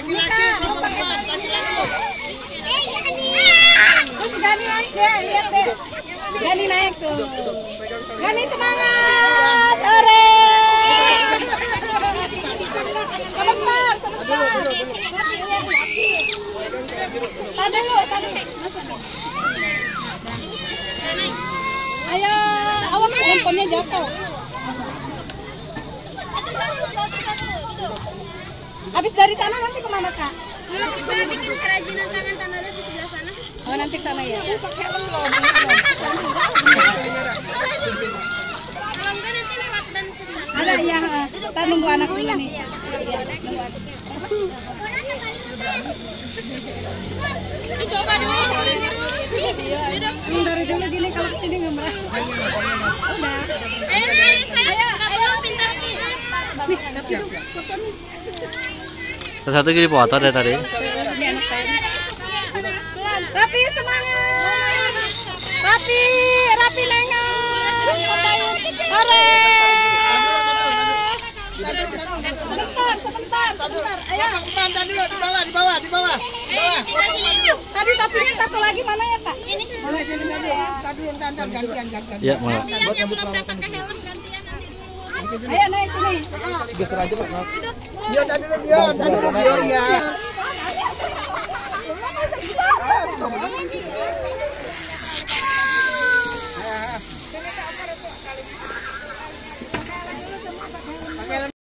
Laki-laki, perempuan, laki-laki. Terus Gani naik deh, lihat deh. Gani naik tuh. Gani semangat, ore. Sebentar, sebentar. Tadi lu, tadi. Ayo, awas handphonenya jatuh. Habis dari sana nanti kemana Kak? Kita bikin kerajinan tangan tangannya di sebelah sana. Oh nanti ke sana ya. Pakai helm loh. Kalau enggak nanti lewat dan ke sana. Ada ya. Kita nunggu anak dulu nih. Coba dulu. Dari dulu gini kalau kesini ngemrah. Udah. Ayo, pintar nih. Satu gini foto deh tadi. Ini anak saya. Rapi semangat. Rapi nengok. Hore. Sebentar. Ayo. Di bawah. Tadi sapinya satu lagi mana ya Pak? Ini. Tadi yang gantian. Ya, malah. Yang belum dapat pakai helm gantian nanti. Ayo naik sini. Iya, tadi dia.